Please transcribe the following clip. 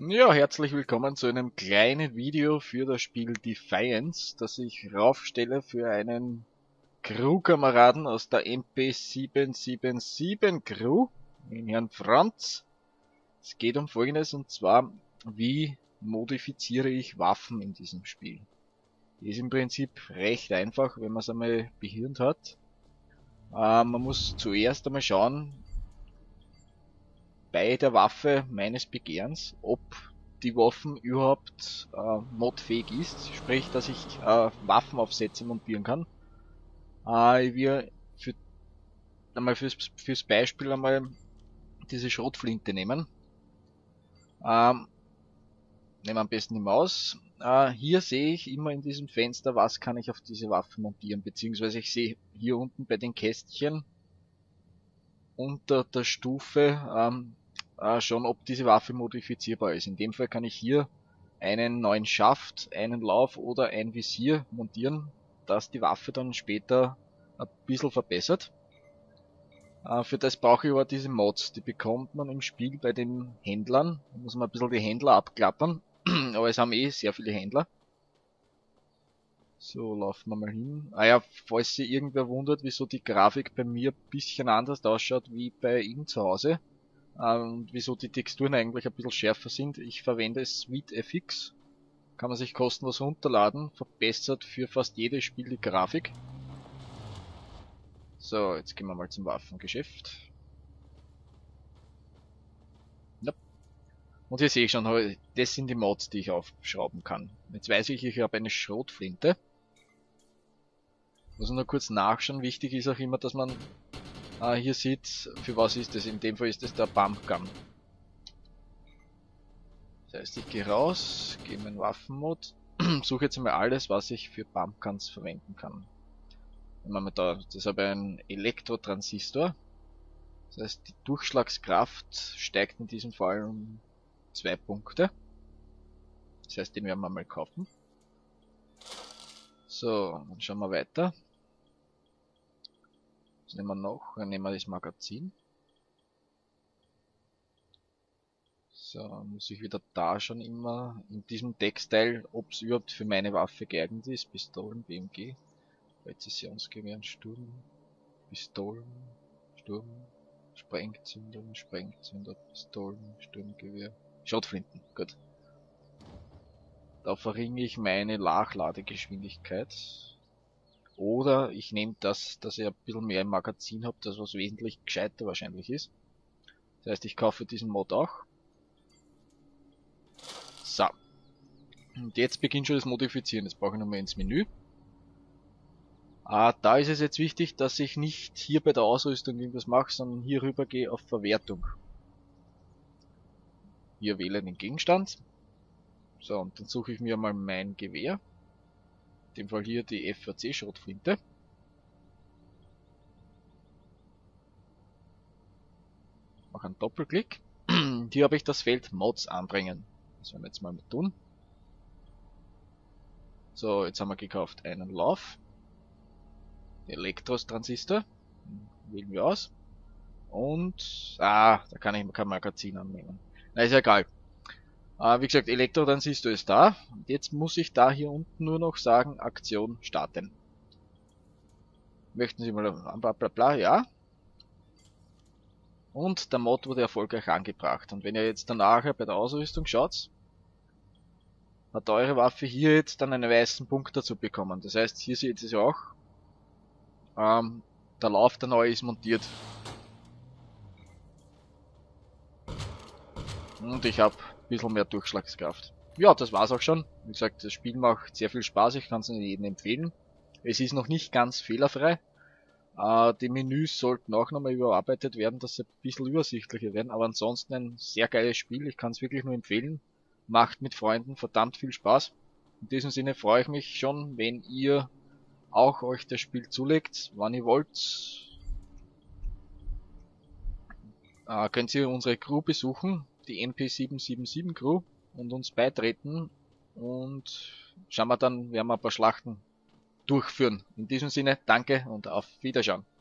Ja, herzlich willkommen zu einem kleinen Video für das Spiel Defiance, das ich raufstelle für einen Crewkameraden aus der MP777 Crew, den Herrn Franz. Es geht um Folgendes, und zwar, wie modifiziere ich Waffen in diesem Spiel. Ist im Prinzip recht einfach, wenn man es einmal behirnt hat. Man muss zuerst einmal schauen, bei der Waffe meines Begehrens, ob die Waffen überhaupt modfähig ist, sprich, dass ich Waffenaufsätze montieren kann. Ich will einmal fürs Beispiel einmal diese Schrotflinte nehmen. Nehmen wir am besten die Maus. Hier sehe ich immer in diesem Fenster, was kann ich auf diese Waffe montieren, beziehungsweise ich sehe hier unten bei den Kästchen unter der Stufe schon, ob diese Waffe modifizierbar ist. In dem Fall kann ich hier einen neuen Schaft, einen Lauf oder ein Visier montieren, das die Waffe dann später ein bisschen verbessert. Für das brauche ich aber diese Mods, die bekommt man im Spiel bei den Händlern. Da muss man ein bisschen die Händler abklappern, aber es haben eh sehr viele Händler. So, laufen wir mal hin. Ja, falls sich irgendwer wundert, wieso die Grafik bei mir ein bisschen anders ausschaut wie bei ihm zu Hause. Und wieso die Texturen eigentlich ein bisschen schärfer sind. Ich verwende SweetFX. Kann man sich kostenlos runterladen. Verbessert für fast jedes Spiel die Grafik. So, jetzt gehen wir mal zum Waffengeschäft. Ja. Und hier sehe ich schon, das sind die Mods, die ich aufschrauben kann. Jetzt weiß ich habe eine Schrotflinte. Muss nur kurz nachschauen. Wichtig ist auch immer, dass man hier sieht, für was ist das. In dem Fall ist das der Pumpgun. Das heißt, ich gehe raus, gehe in meinen Waffenmod, suche jetzt mal alles, was ich für Pumpguns verwenden kann. Dann haben wir da, das habe ich einen Elektrotransistor. Das heißt, die Durchschlagskraft steigt in diesem Fall um 2 Punkte. Das heißt, den werden wir mal kaufen. So, dann schauen wir weiter. Was nehmen wir noch? Dann nehmen wir das Magazin. So, muss ich wieder da schon immer in diesem Textteil, ob es überhaupt für meine Waffe geeignet ist. Pistolen, BMG, Präzisionsgewehren, Sturm, Pistolen, Sturm, Sprengzünder, Pistolen, Sturmgewehr, Schrotflinten, gut. Da verringere ich meine Nachladegeschwindigkeit. Oder ich nehme das, dass ich ein bisschen mehr im Magazin habe, das was wesentlich gescheiter wahrscheinlich ist. Das heißt, ich kaufe diesen Mod auch. So. Und jetzt beginnt schon das Modifizieren. Jetzt brauche ich nochmal ins Menü. Da ist es jetzt wichtig, dass ich nicht hier bei der Ausrüstung irgendwas mache, sondern hier rüber gehe auf Verwertung. Hier wähle den Gegenstand. So, und dann suche ich mir mal mein Gewehr. In dem Fall hier die FAC-Schrotflinte. Mache einen Doppelklick. Hier habe ich das Feld Mods anbringen. Das werden wir jetzt mal mit tun. So, jetzt haben wir gekauft einen Lauf. Elektrotransistor. Wählen wir aus. Und, da kann ich kein Magazin annehmen. Na, ist ja egal. Wie gesagt, Elektrotransistor ist da. Und jetzt muss ich da hier unten nur noch sagen, Aktion starten. Möchten Sie mal bla bla bla, ja. Und der Mod wurde erfolgreich angebracht. Und wenn ihr jetzt danach bei der Ausrüstung schaut, hat eure Waffe hier jetzt dann einen weißen Punkt dazu bekommen. Das heißt, hier seht ihr es auch. Der Lauf der neue ist montiert. Und ich habe ein bisschen mehr Durchschlagskraft. Ja, das war's auch schon. Wie gesagt, das Spiel macht sehr viel Spaß. Ich kann es jedem empfehlen. Es ist noch nicht ganz fehlerfrei. Die Menüs sollten auch nochmal überarbeitet werden, dass sie ein bisschen übersichtlicher werden. Aber ansonsten ein sehr geiles Spiel. Ich kann es wirklich nur empfehlen. Macht mit Freunden verdammt viel Spaß. In diesem Sinne freue ich mich schon, wenn ihr auch euch das Spiel zulegt, wann ihr wollt. Könnt ihr unsere Crew besuchen, die NP777 Crew, und uns beitreten. Und schauen wir dann, werden wir ein paar Schlachten durchführen. In diesem Sinne, danke und auf Wiederschauen.